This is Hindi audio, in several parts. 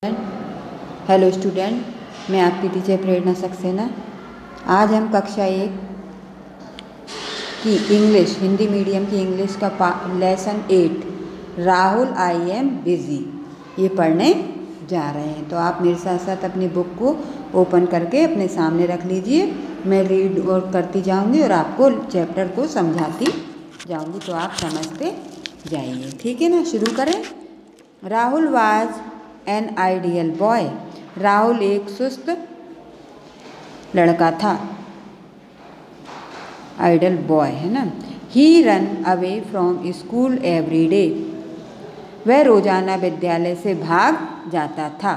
हेलो स्टूडेंट, मैं आपकी टीचर प्रेरणा सक्सेना। आज हम कक्षा 1 की इंग्लिश, हिंदी मीडियम की इंग्लिश का lesson 8 Rahul I am busy ये पढ़ने जा रहे हैं। तो आप मेरे साथ साथ अपनी बुक को ओपन करके अपने सामने रख लीजिए। मैं रीड और करती जाऊंगी और आपको चैप्टर को समझाती जाऊंगी, तो आप समझते जाइए। ठीक है ना, शुरू करें। Rahul was an ideal boy. Rahul एक सुस्त लड़का था, आइडियल बॉय है ना। He run away from school every day. वह रोजाना विद्यालय से भाग जाता था।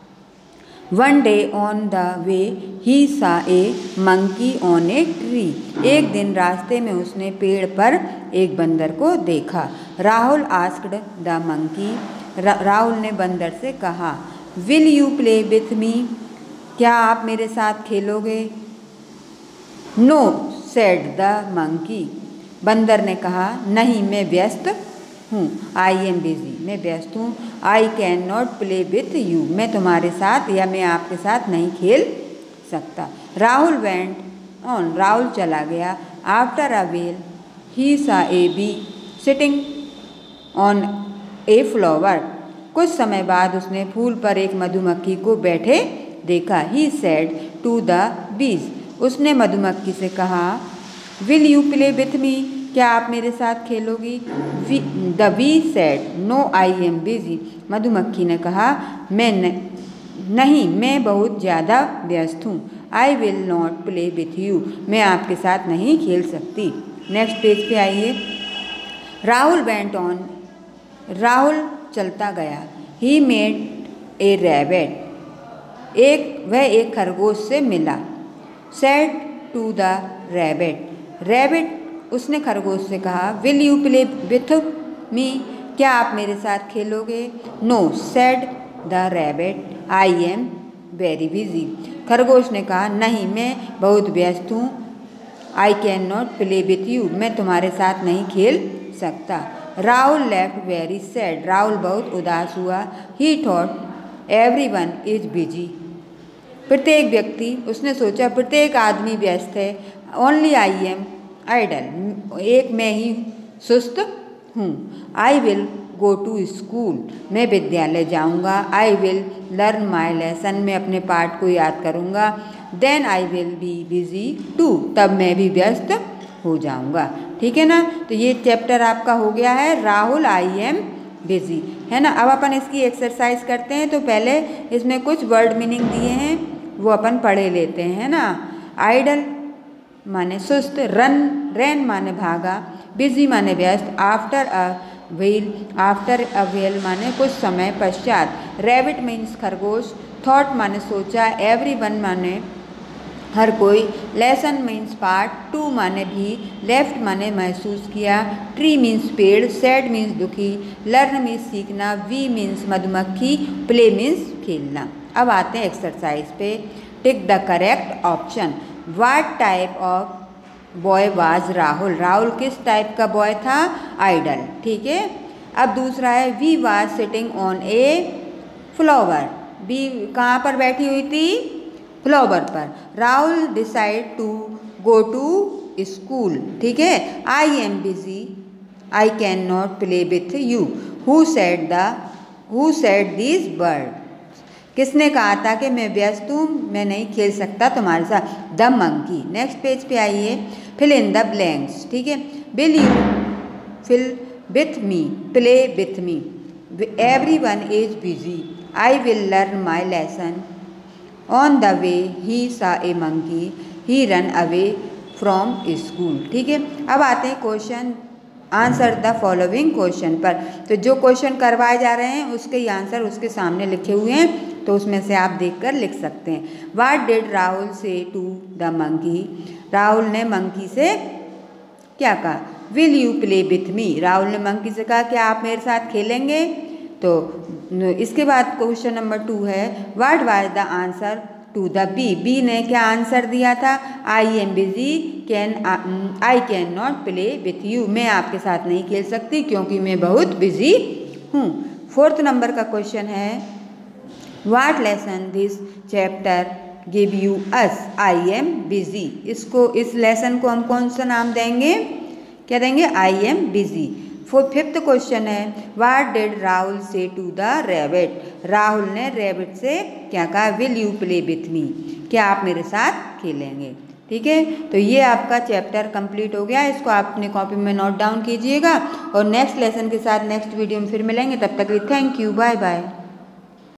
One day on the way he saw a monkey on a tree. एक दिन रास्ते में उसने पेड़ पर एक बंदर को देखा। Rahul asked the monkey. Rahul ने बंदर से कहा, will you play with me? क्या आप मेरे साथ खेलोगे? No said the monkey. बंदर ने कहा, नहीं, मैं व्यस्त हूँ। आई एम बिजी, मैं व्यस्त हूँ। I can not play with you, मैं तुम्हारे साथ या मैं आपके साथ नहीं खेल सकता। राहुल वेंट ऑन, राहुल चला गया। After a while he saw a bee sitting on a flower. कुछ समय बाद उसने फूल पर एक मधुमक्खी को बैठे देखा। He said to the bees. उसने मधुमक्खी से कहा, will you play with me? क्या आप मेरे साथ खेलोगी? The bee said, no I am busy. मधुमक्खी ने कहा, नहीं, मैं बहुत ज़्यादा व्यस्त हूँ। I will not play with you, मैं आपके साथ नहीं खेल सकती। नेक्स्ट पेज पे आइए। राहुल वेंट ऑन, राहुल चलता गया। ही मेट ए रैबिट, वह एक खरगोश से मिला। Said to the rabbit, rabbit उसने खरगोश से कहा, will you play with me? क्या आप मेरे साथ खेलोगे? No said the rabbit, I am very busy. खरगोश ने कहा, नहीं, मैं बहुत व्यस्त हूँ। I can not play with you, मैं तुम्हारे साथ नहीं खेल सकता। Rahul left very sad, Rahul बहुत उदास हुआ। He thought everyone is busy, प्रत्येक व्यक्ति, उसने सोचा प्रत्येक आदमी व्यस्त है। ओनली आई एम आइडल, एक मैं ही सुस्त हूँ। I will go to school, मैं विद्यालय जाऊँगा। I will learn my lesson, मैं अपने पाठ को याद करूँगा। Then I will be busy too, तब मैं भी व्यस्त हो जाऊँगा। ठीक है ना, तो ये चैप्टर आपका हो गया है राहुल आई एम बिजी, है ना। अब अपन इसकी एक्सरसाइज करते हैं। तो पहले इसमें कुछ वर्ड मीनिंग दिए हैं, वो अपन पढ़े लेते हैं, है ना। आइडल माने सुस्त, रैन माने भागा, बिजी माने व्यस्त, आफ्टर अ व्हील माने कुछ समय पश्चात, रैबिट मीन्स खरगोश, थॉट माने सोचा, एवरीवन माने हर कोई, लेसन मीन्स पाठ, टू माने भी, लेफ्ट माने महसूस किया, ट्री मीन्स पेड़, सैड मीन्स दुखी, लर्न मीन्स सीखना, वी मीन्स मधुमक्खी, प्ले मीन्स खेलना। अब आते हैं एक्सरसाइज पे। Tick the correct option. What type of boy was Rahul? Rahul किस टाइप का बॉय था? आइडल। ठीक है। अब दूसरा है, bee was sitting on a flower. Bee कहाँ पर बैठी हुई थी? फ्लावर पर। Rahul decide to go to school. ठीक है। I am busy, I can not play with you. Who said this word? किसने कहा था कि मैं व्यस्त हूँ, मैं नहीं खेल सकता तुम्हारे साथ? The monkey. नेक्स्ट पेज पे आइए। Fill in the blanks. ठीक है। Will you fill with me? Play with me. Everyone is busy. I will learn my lesson. On the way he saw a monkey, he run away from school. ठीक है। अब आते हैं question, answer the following question पर। तो जो क्वेश्चन करवाए जा रहे हैं उसके ही आंसर उसके सामने लिखे हुए हैं, तो उसमें से आप देखकर लिख सकते हैं। What did Rahul say to the monkey? Rahul ने मंकी से क्या कहा? Will you play with me? Rahul ने मंकी से कहा, क्या आप मेरे साथ खेलेंगे? तो इसके बाद क्वेश्चन नंबर 2 है, what was the answer to the bee? Bee ने क्या आंसर दिया था? I am busy, I can not play with you, मैं आपके साथ नहीं खेल सकती क्योंकि मैं बहुत बिजी हूँ। 4th नंबर का क्वेश्चन है, what lesson this chapter give you us, I am busy. इस लेसन को हम कौन सा नाम देंगे, क्या देंगे, I am busy. Fifth question है, what did Rahul say to the rabbit, Rahul ने रैबिट से क्या कहा, will you play with me, क्या आप मेरे साथ खेलेंगे। ठीक है, तो ये आपका चैप्टर कंप्लीट हो गया। इसको आप अपने कॉपी में नोट डाउन कीजिएगा और नेक्स्ट लेसन के साथ नेक्स्ट वीडियो में फिर मिलेंगे। तब तक के लिए थैंक यू, बाय बाय।